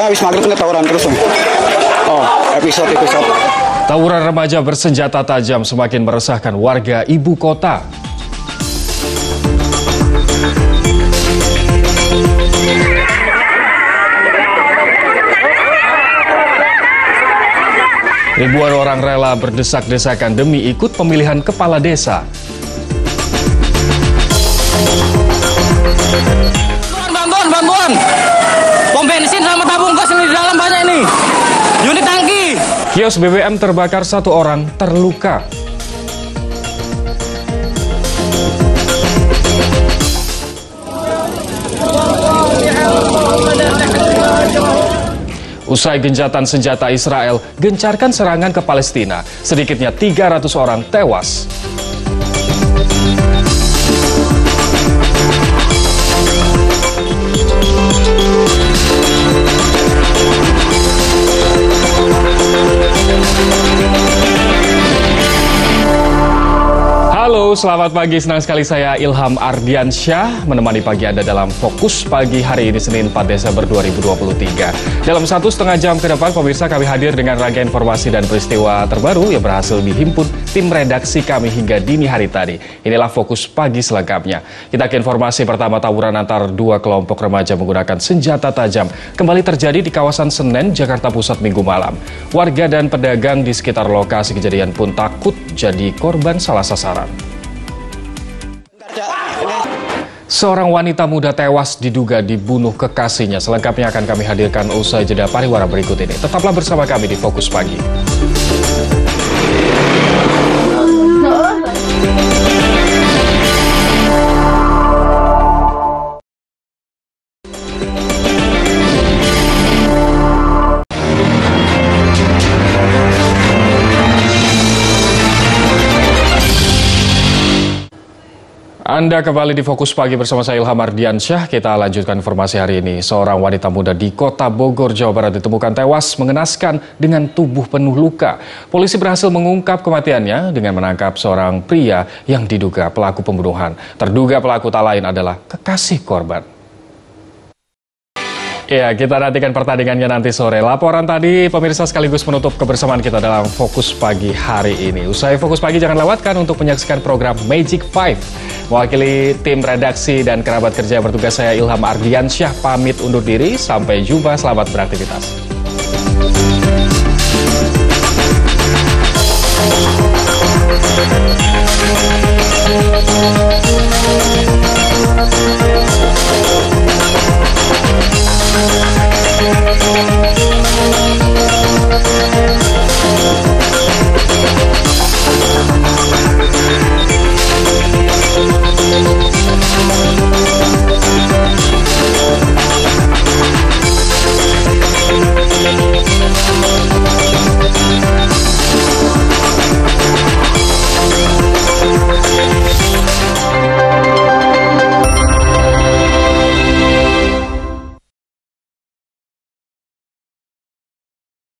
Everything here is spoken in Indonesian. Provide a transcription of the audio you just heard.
habis maghrib tawuran terus. Oh, episode. Tawuran remaja bersenjata tajam semakin meresahkan warga ibu kota. Ribuan orang rela berdesak-desakan demi ikut pemilihan kepala desa. Bantuan! Pom bensin sama tabung gas ini di dalam banyak ini. Unit tangki. Kios BBM terbakar, 1 orang terluka. Usai gencatan senjata Israel gencarkan serangan ke Palestina, sedikitnya 300 orang tewas. Halo, selamat pagi. Senang sekali saya Ilham Ardiansyah menemani pagi Anda dalam Fokus Pagi hari ini Senin 4 Desember 2023. Dalam 1,5 jam ke depan, pemirsa, kami hadir dengan rangkaian informasi dan peristiwa terbaru yang berhasil dihimpun tim redaksi kami hingga dini hari tadi. Inilah Fokus Pagi selengkapnya. Kita ke informasi pertama. Tawuran antar 2 kelompok remaja menggunakan senjata tajam kembali terjadi di kawasan Senen, Jakarta Pusat Minggu malam. Warga dan pedagang di sekitar lokasi kejadian pun takut jadi korban salah sasaran. Seorang wanita muda tewas diduga dibunuh kekasihnya. Selengkapnya akan kami hadirkan usai jeda pariwara berikut ini. Tetaplah bersama kami di Fokus Pagi. Anda kembali di Fokus Pagi bersama saya Ilham Ardiansyah. Kita lanjutkan informasi hari ini. Seorang wanita muda di Kota Bogor, Jawa Barat ditemukan tewas mengenaskan dengan tubuh penuh luka. Polisi berhasil mengungkap kematiannya dengan menangkap seorang pria yang diduga pelaku pembunuhan. Terduga pelaku tak lain adalah kekasih korban. Ya, kita nantikan pertandingannya nanti sore. Laporan tadi pemirsa sekaligus menutup kebersamaan kita dalam Fokus Pagi hari ini. Usai Fokus Pagi, jangan lewatkan untuk menyaksikan program Magic 5. Mewakili tim redaksi dan kerabat kerja yang bertugas, saya Ilham Ardiansyah pamit undur diri. Sampai jumpa, selamat beraktivitas.